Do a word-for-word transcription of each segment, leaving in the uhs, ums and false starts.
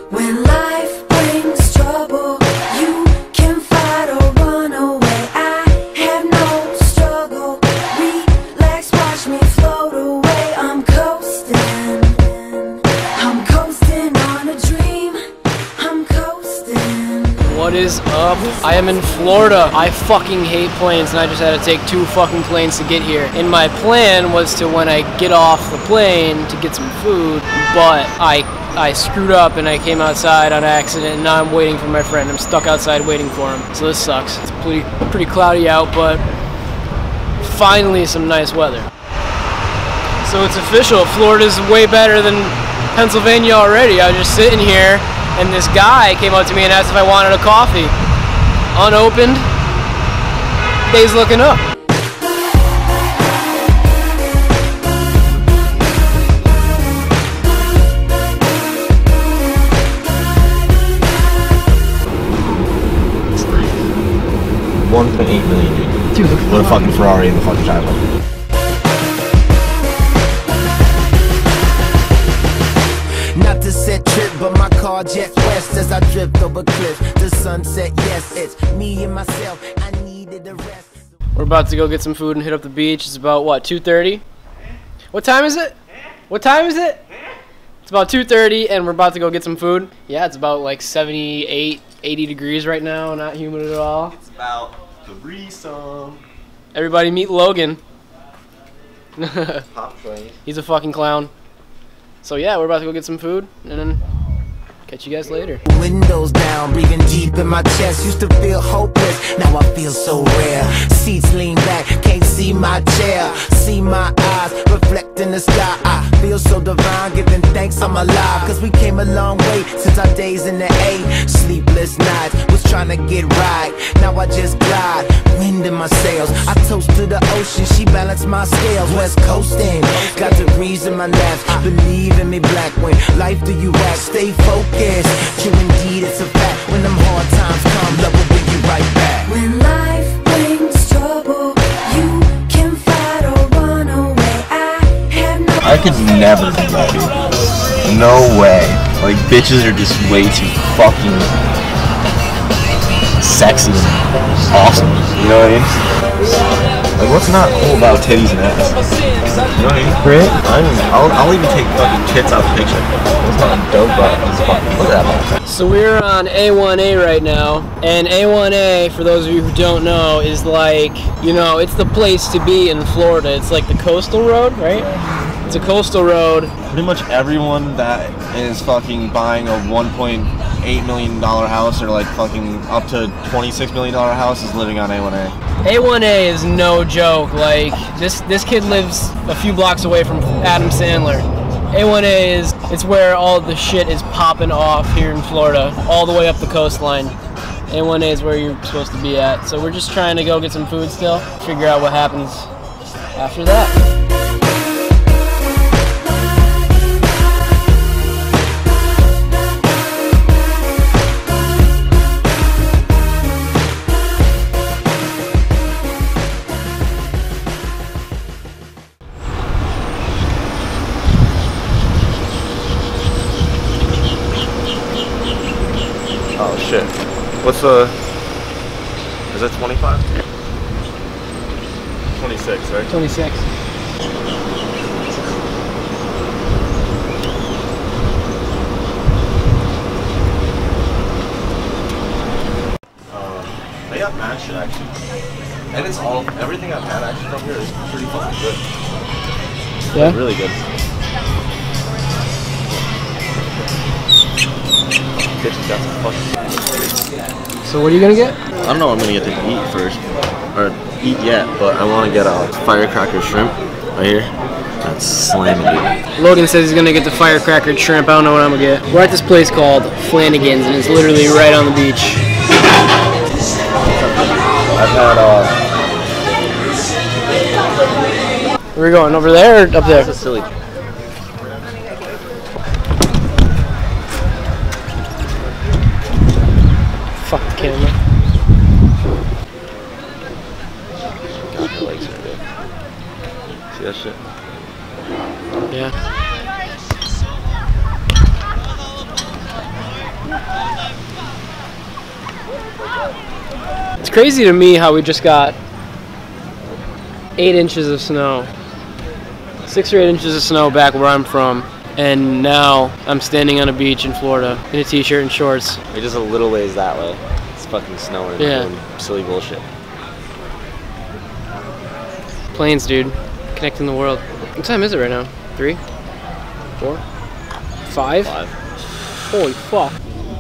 When life brings trouble, you can fight or run away. I have no struggle. Relax, watch me float away. I'm coasting. I'm coasting on a dream. I'm coasting. What is up? I am in Florida. I fucking hate planes, and I just had to take two fucking planes to get here. And my plan was to, when I get off the plane, to get some food, but I I screwed up and I came outside on accident, and now I'm waiting for my friend. I'm stuck outside waiting for him. So this sucks. It's pretty pretty cloudy out, but finally some nice weather. So it's official. Florida's way better than Pennsylvania already. I was just sitting here, and this guy came up to me and asked if I wanted a coffee. Unopened. Day's looking up. one point eight million, dude. Dude, what a fucking Ferrari in the fucking driveway. Not to set trip, but my car jets west as I drift over cliffs. The sunset, yes, it's me and myself. I needed a rest. We're about to go get some food and hit up the beach. It's about, what, two thirty? What time is it? What time is it? It's about two thirty, and we're about to go get some food. Yeah, it's about like seventy-eight, eighty degrees right now, not humid at all. It's about three some. Everybody meet Logan. Pop train. He's a fucking clown. So yeah, we're about to go get some food, and then catch you guys later. Windows down, breathing deep in my chest. Used to feel hopeless, now I feel so rare. Seats lean back, can't see my chair. See my eyes reflect in the sky. I feel so divine, giving thanks I'm alive. Cause we came a long way since our days in the A. Sleepless nights, was trying to get right. Now I just glide, wind in my sails. I toast to the ocean, she balanced my scales. West coasting, got degrees in my laps. Believe in me, black, when life do you act. Stay focused. True indeed, it's a fact. When them hard times come, love will bring you right back. When life brings trouble, you can fight or run away. I have no I could never do that, dude. No way. Like, bitches are just way too fucking sexy and awesome. You know what I mean? Like, what's not cool about titties and ass? You know what I mean? Right? I mean, I'll, I'll even take fucking tits out of the picture. What's not dope about this fucking, look at that. So we're on A one A right now, and A one A, for those of you who don't know, is like, you know, it's the place to be in Florida. It's like the coastal road, right? It's a coastal road. Pretty much everyone that is fucking buying a one point eight million dollar house, or like fucking up to twenty-six million dollar house, is living on A one A. A one A is no joke. Like, this this kid lives a few blocks away from Adam Sandler. A one A is, it's where all the shit is popping off here in Florida, all the way up the coastline. A one A is where you're supposed to be at. So we're just trying to go get some food still, figure out what happens after that. Oh shit. What's the... Is it twenty-five? twenty-six, right? twenty-six. Uh, they got mad shit actually. And it's all... Everything I've had actually from here is pretty fucking good. Yeah? Like, really good. Bitches got some fucking... So what are you gonna get? I don't know what I'm gonna get to eat first, or eat yet, but I want to get a firecracker shrimp right here. That's slamming, dude. Logan says he's gonna get the firecracker shrimp. I don't know what I'm gonna get. We're at this place called Flanagan's, and it's literally right on the beach. I've had uh. Where are we going? Over there or up there? This is silly. Fuck the camera. God, my legs are good. See that shit? Yeah. It's crazy to me how we just got eight inches of snow. Six or eight inches of snow back where I'm from. And now I'm standing on a beach in Florida in a t-shirt and shorts. We're just a little ways that way. It's fucking snowing. Yeah. Doing silly bullshit. Planes, dude. Connecting the world. What time is it right now? Three? Four? Five? Five. Holy fuck.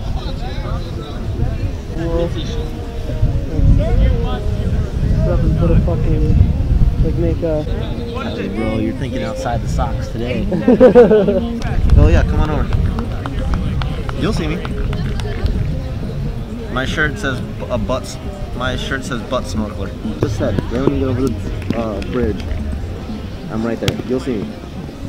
Put a fucking, like make a... Hey, bro, you're thinking outside the socks today. Oh yeah, come on over. You'll see me. My shirt says a butt. My shirt says butt snorkeler. Just said. Right when you get over the uh, bridge, I'm right there. You'll see me.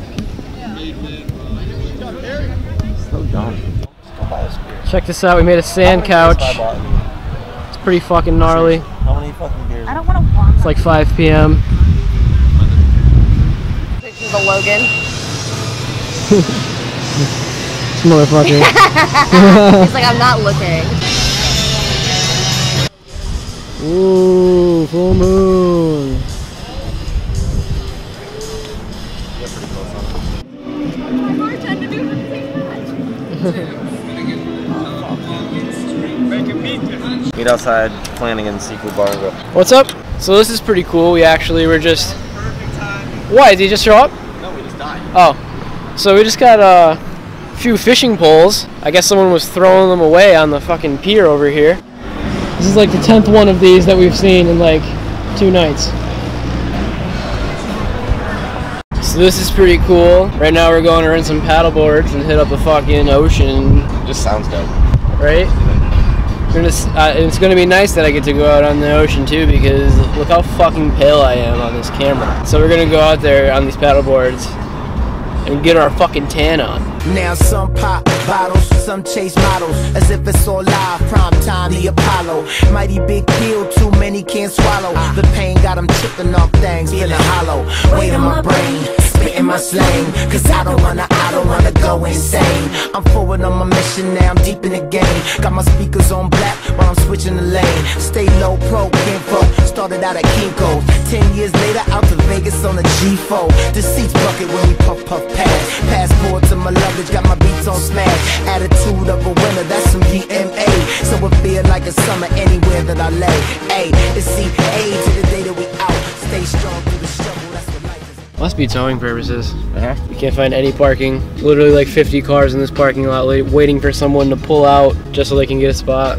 So dumb. Check this out. We made a sand couch. It's pretty fucking gnarly. How many fucking beers? I don't want to walk. It's like five P M Pictures of Logan. This motherfucker. He's like, I'm not looking. Ooh, full moon. Meet outside Flanagan's Seafood Bar and Grill. What's up? So this is pretty cool. We actually were just... Why? Did he just show up? No, we just died. Oh. So we just got a few fishing poles. I guess someone was throwing them away on the fucking pier over here. This is like the tenth one of these that we've seen in like two nights. So this is pretty cool. Right now we're going to rent some paddle boards and hit up the fucking ocean. Just sounds dope. Right? We're gonna, uh, it's gonna be nice that I get to go out on the ocean too, because look how fucking pale I am on this camera. So we're gonna go out there on these paddle boards and get our fucking tan on. Now some pop bottles, some chase models, as if it's all live, prime time, the Apollo. Mighty big deal, too many can't swallow. The pain got them tripping off things, feeling hollow. Weight in my brain, spitting my slang, cause I don't wanna, I don't wanna go insane. I'm forward on my mission now, I'm deep in the game. Got my speakers on black while I'm switching the lane. Stay low, pro, info, started out at Kinko's. Ten years later, out to Vegas on a G four. The seats bucket when we puff, puff, pass. Passport to my luggage, got my beats on smash. Attitude of a winner, that's some D M A. So it feel like a summer anywhere that I lay. Ay, it's C A to the day that we out. Stay strong through the struggle, that's what life is. Must be towing purposes. Uh-huh. You can't find any parking. Literally like fifty cars in this parking lot waiting for someone to pull out just so they can get a spot.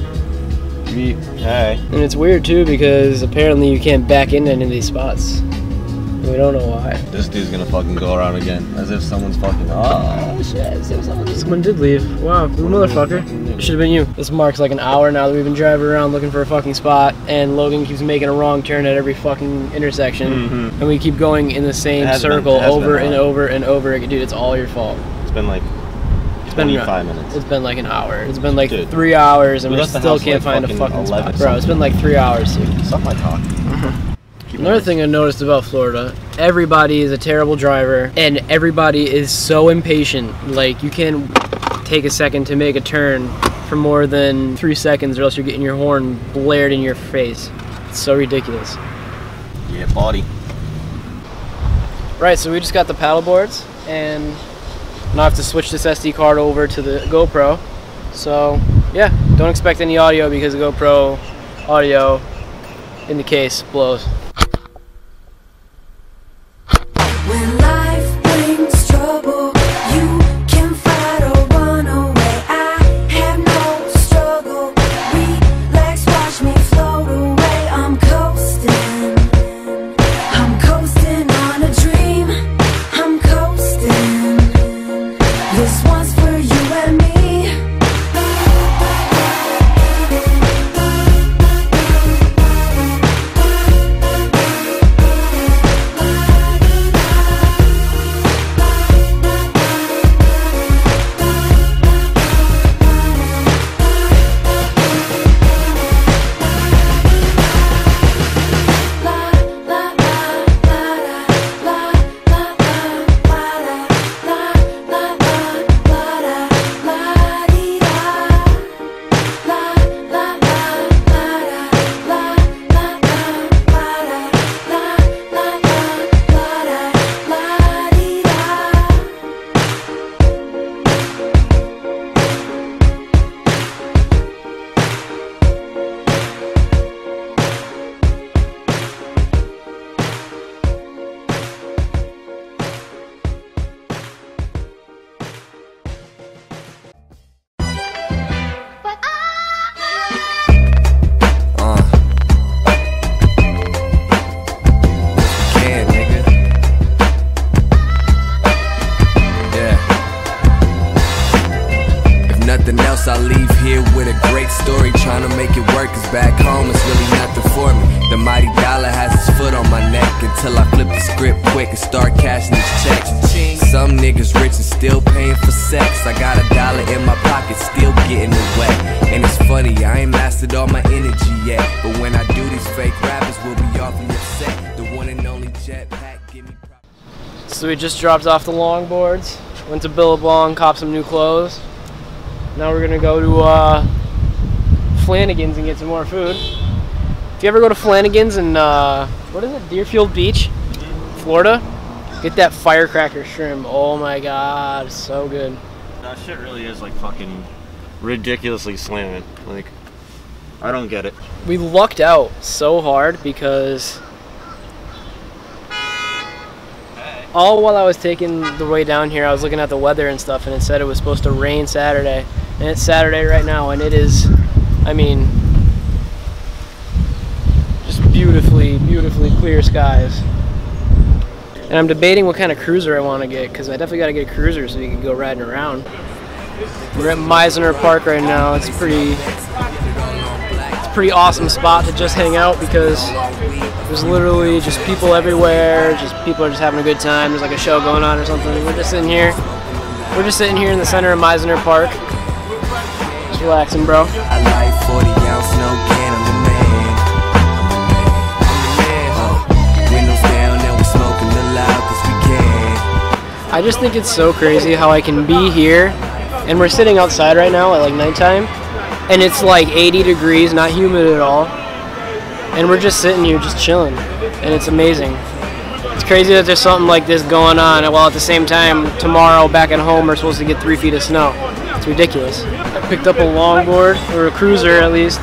Hey. And it's weird too because apparently you can't back into any of these spots. We don't know why. This dude's gonna fucking go around again, as if someone's fucking. Oh shit! Someone Someone did leave. Wow, you motherfucker. It should have been you. This marks like an hour now that we've been driving around looking for a fucking spot, and Logan keeps making a wrong turn at every fucking intersection, Mm-hmm. and we keep going in the same It has been- circle it has over been and wrong. over and over again. Dude, it's all your fault. It's been like It's been twenty-five minutes. It's been like an hour. It's been like Dude, three hours, and we we left the still house can't like find a fucking fucking spot. eleven Bro, it's been like three hours, dude. Suck my cock. Keep Another it thing I noticed about Florida, everybody is a terrible driver, and everybody is so impatient. Like, you can't take a second to make a turn for more than three seconds or else you're getting your horn blared in your face. It's so ridiculous. Yeah, body. Right, so we just got the paddle boards, and now I have to switch this S D card over to the GoPro. So, yeah, don't expect any audio because the GoPro audio in the case blows. When life brings trouble, you can fight or run away. I have no struggle. Relax, watch me float away. I'm coasting. I'm coasting on a dream. I'm coasting. This one's for you and me. La nothing else, I leave here with a great story. Trying to make it work, cause back home it's really nothing for me. The mighty dollar has his foot on my neck until I flip the script quick and start cashing these checks. Some niggas rich and still paying for sex. I got a dollar in my pocket, still getting it wet. And it's funny, I ain't mastered all my energy yet, but when I do, these fake rappers will be awfully upset. The one and only Jetpack, give me props. So we just dropped off the longboards, went to Billabong, copped some new clothes. Now we're gonna go to uh, Flanagan's and get some more food. If you ever go to Flanagan's in, uh, what is it, Deerfield Beach, Florida, get that firecracker shrimp. Oh my god, it's so good. That shit really is like fucking ridiculously slamming. Like, I don't get it. We lucked out so hard because all while I was taking the way down here, I was looking at the weather and stuff, and it said it was supposed to rain Saturday. And it's Saturday right now, and it is, I mean, just beautifully, beautifully clear skies. And I'm debating what kind of cruiser I want to get, because I definitely got to get a cruiser so you can go riding around. We're at Meisner Park right now. It's pretty, it's a pretty awesome spot to just hang out because there's literally just people everywhere. Just people are just having a good time. There's like a show going on or something. We're just sitting here. We're just sitting here in the center of Meisner Park. Just relaxing, bro. I like forty ounce, no can, I'm the man. I'm the man, huh? Windows down, and we smoking the loud cause we can. I just think it's so crazy how I can be here, and we're sitting outside right now at like nighttime, and it's like eighty degrees, not humid at all, and we're just sitting here just chilling, and it's amazing. It's crazy that there's something like this going on, while at the same time, tomorrow back at home we're supposed to get three feet of snow. It's ridiculous. I picked up a longboard, or a cruiser at least.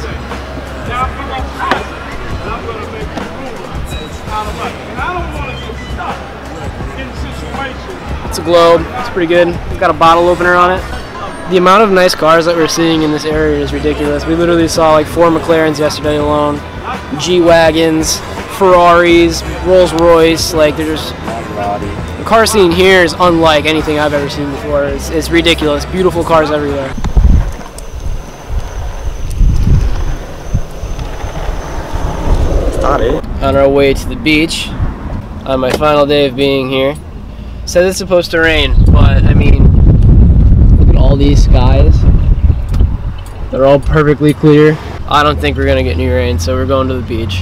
It's a Globe. It's pretty good. It's got a bottle opener on it. The amount of nice cars that we're seeing in this area is ridiculous. We literally saw like four McLarens yesterday alone, G-Wagons, Ferraris, Rolls Royce. Like, they're just, the car scene here is unlike anything I've ever seen before. It's, it's ridiculous. Beautiful cars everywhere. That's not it. On our way to the beach, on my final day of being here. Says it's supposed to rain, but I mean, look at all these skies. They're all perfectly clear. I don't think we're gonna get any rain, so we're going to the beach.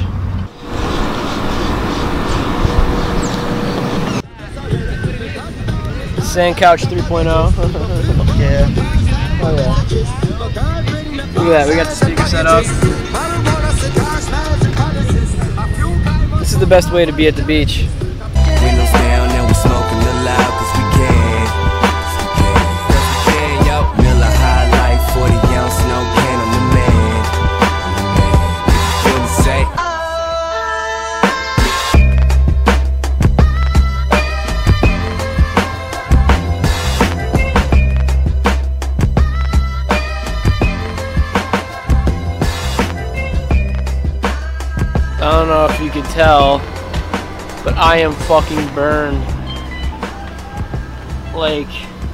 Sand Couch three point oh. Yeah. Oh yeah. Look at that, we got the speaker set up. This is the best way to be at the beach. Windows down and we smoking the loud cause we can. Cause we can, yo. Miller High Life, forty ounce, no can, I'm the man. What you say? I don't know if you could tell, but I am fucking burned. Like,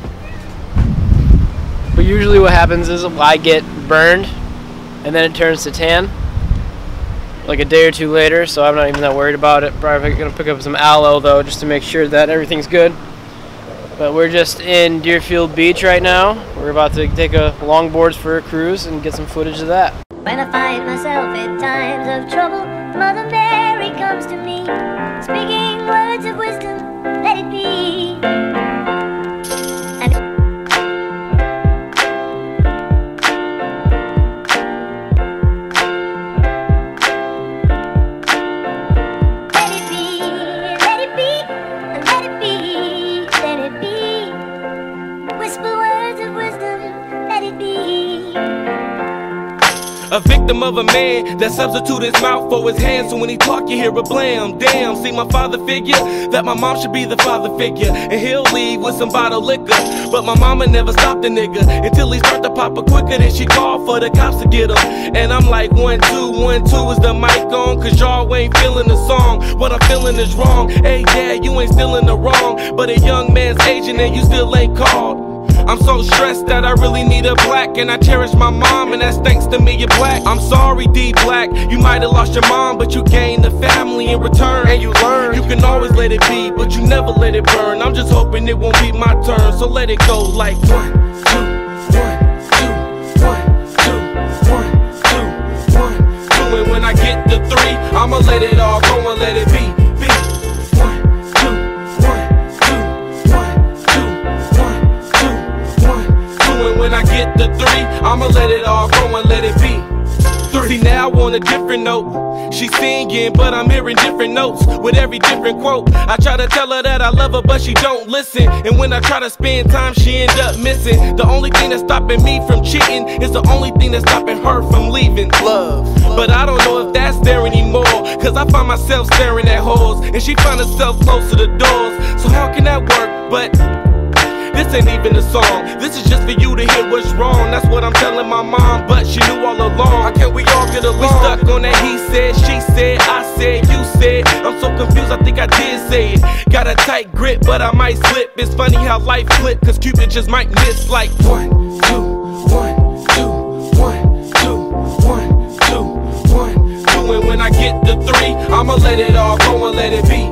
but usually what happens is I get burned and then it turns to tan like a day or two later, so I'm not even that worried about it. Probably gonna pick up some aloe though, just to make sure that everything's good. But we're just in Deerfield Beach right now. We're about to take a longboards for a cruise and get some footage of that. When I find myself in times of trouble, Mother Mary comes to me, speaking words of wisdom, let it be. And let it be, let it be, let it be, let it be. Whisper words of wisdom, let it be. A victim of a man that substitute his mouth for his hands, so when he talk you hear a blam. Damn, see my father figure, that my mom should be the father figure, and he'll leave with some bottled liquor. But my mama never stopped the nigga until he start to pop her quicker than she called for the cops to get him. And I'm like, one, two, one, two, is the mic on? Cause y'all ain't feeling the song. What I'm feeling is wrong. Hey dad, you ain't still in the wrong, but a young man's aging and you still ain't called. I'm so stressed that I really need a black, and I cherish my mom, and that's thanks to me, you're black. I'm sorry, D Black, you might have lost your mom, but you gained the family in return. And you learn, you can always let it be, but you never let it burn. I'm just hoping it won't be my turn, so let it go like one, two, one, two, one, two, one, two, one, two. And when I get to three, I'ma let it all go and let it be. When I get to three, I'ma let it all go and let it be. Three. See, now on a different note, she's singing, but I'm hearing different notes with every different quote. I try to tell her that I love her, but she don't listen. And when I try to spend time, she end up missing. The only thing that's stopping me from cheating is the only thing that's stopping her from leaving. Love. But I don't know if that's there anymore, cause I find myself staring at holes, and she find herself close to the doors. So how can that work? But this ain't even a song, this is just for you to hear what's wrong. That's what I'm telling my mom, but she knew all along. How can we all get along? We stuck on that he said, she said, I said, you said. I'm so confused, I think I did say it. Got a tight grip, but I might slip. It's funny how life flip, cause Cupid just might miss. Like one, two, one, two, one, two, one, two, one, two. And when I get to three, I'ma let it all go and let it be.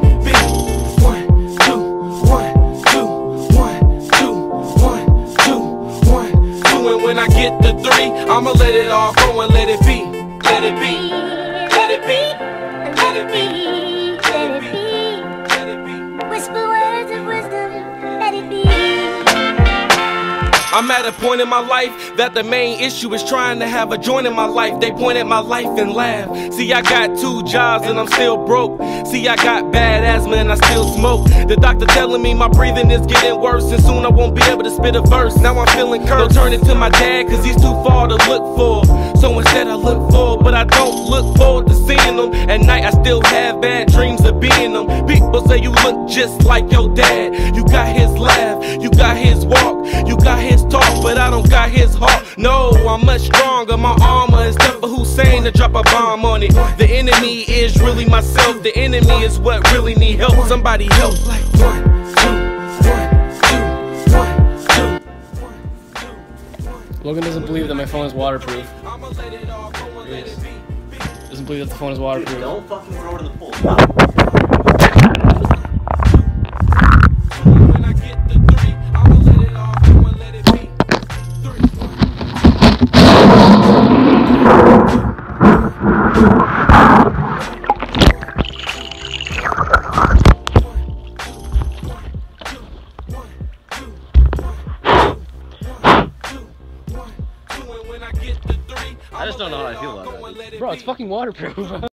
When I get to three, I'ma let it all go and let it be. Let it be. Let it be. Let it be. Let it be. Let it be. Whisper words of wisdom, let it be. I'm at a point in my life that the main issue is trying to have a joint in my life. They point at my life and laugh. See, I got two jobs and I'm still broke. See, I got bad asthma and I still smoke. The doctor telling me my breathing is getting worse, and soon I won't be able to spit a verse. Now I'm feeling cursed. Don't turn it to my dad, cause he's too far to look for. So instead I look forward, but I don't look forward to seeing them. At night I still have bad dreams of being them. People say you look just like your dad. You got his laugh, you got his walk, you got his talk, but I don't got his heart. No, I'm much stronger, my armor is tough for Hussein to drop a bomb on it. The enemy is really myself, the enemy is what really need help. Somebody help. Like one, two, one, two, one, two. Logan doesn't believe that my phone is waterproof. Doesn't believe that the phone is waterproof. Don't fucking throw it in the pool. I just don't know how I feel about it. Bro, it's fucking waterproof.